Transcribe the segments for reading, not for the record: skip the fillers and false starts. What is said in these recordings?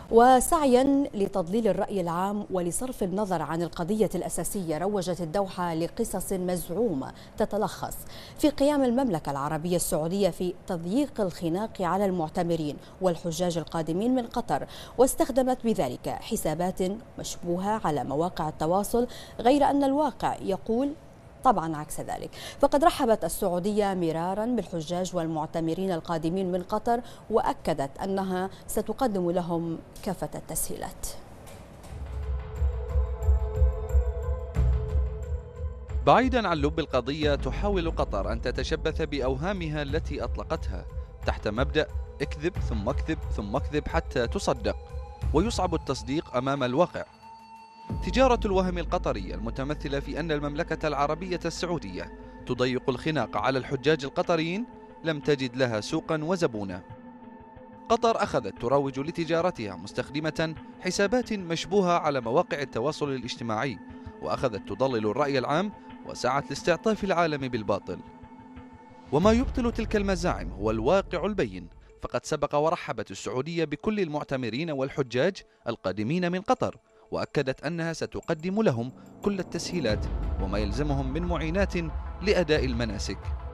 وسعيا لتضليل الرأي العام ولصرف النظر عن القضية الأساسية، روجت الدوحة لقصص مزعومة تتلخص في قيام المملكة العربية السعودية في تضييق الخناق على المعتمرين والحجاج القادمين من قطر، واستخدمت بذلك حسابات مشبوهة على مواقع التواصل، غير أن الواقع يقول طبعا عكس ذلك. فقد رحبت السعودية مرارا بالحجاج والمعتمرين القادمين من قطر، وأكدت أنها ستقدم لهم كافة التسهيلات. بعيدا عن لب القضية، تحاول قطر أن تتشبث بأوهامها التي أطلقتها تحت مبدأ اكذب ثم اكذب ثم اكذب حتى تصدق، ويصعب التصديق أمام الواقع. تجارة الوهم القطرية المتمثلة في أن المملكة العربية السعودية تضيق الخناق على الحجاج القطريين لم تجد لها سوقا وزبونا. قطر أخذت تروج لتجارتها مستخدمة حسابات مشبوهة على مواقع التواصل الاجتماعي، وأخذت تضلل الرأي العام وسعت لاستعطاف العالم بالباطل. وما يبطل تلك المزاعم هو الواقع البين، فقد سبق ورحبت السعودية بكل المعتمرين والحجاج القادمين من قطر، وأكدت أنها ستقدم لهم كل التسهيلات وما يلزمهم من معينات لأداء المناسك.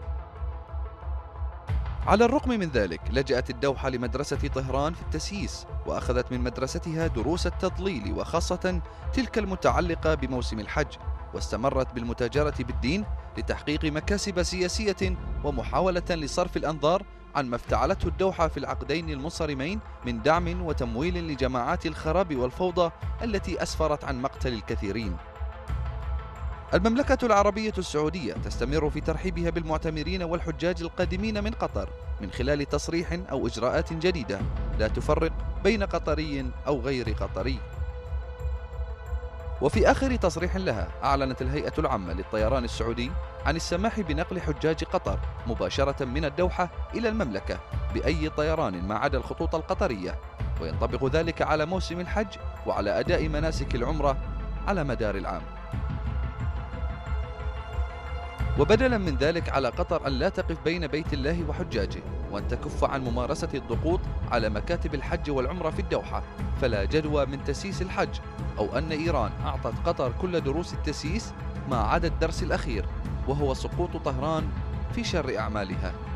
على الرغم من ذلك، لجأت الدوحة لمدرسة طهران في التسييس، وأخذت من مدرستها دروس التضليل، وخاصة تلك المتعلقة بموسم الحج، واستمرت بالمتاجرة بالدين لتحقيق مكاسب سياسية ومحاولة لصرف الأنظار عن ما افتعلته الدوحة في العقدين المنصرمين من دعم وتمويل لجماعات الخراب والفوضى التي أسفرت عن مقتل الكثيرين. المملكة العربية السعودية تستمر في ترحيبها بالمعتمرين والحجاج القادمين من قطر من خلال تصريح أو إجراءات جديدة لا تفرق بين قطري أو غير قطري. وفي آخر تصريح لها، أعلنت الهيئة العامة للطيران السعودي عن السماح بنقل حجاج قطر مباشرة من الدوحة إلى المملكة بأي طيران ما عدا الخطوط القطرية، وينطبق ذلك على موسم الحج وعلى أداء مناسك العمرة على مدار العام. وبدلا من ذلك، على قطر أن لا تقف بين بيت الله وحجاجه، وأن تكف عن ممارسة الضغوط على مكاتب الحج والعمرة في الدوحة، فلا جدوى من تسييس الحج، أو أن إيران أعطت قطر كل دروس التسييس ما عدا الدرس الأخير، وهو سقوط طهران في شر أعمالها.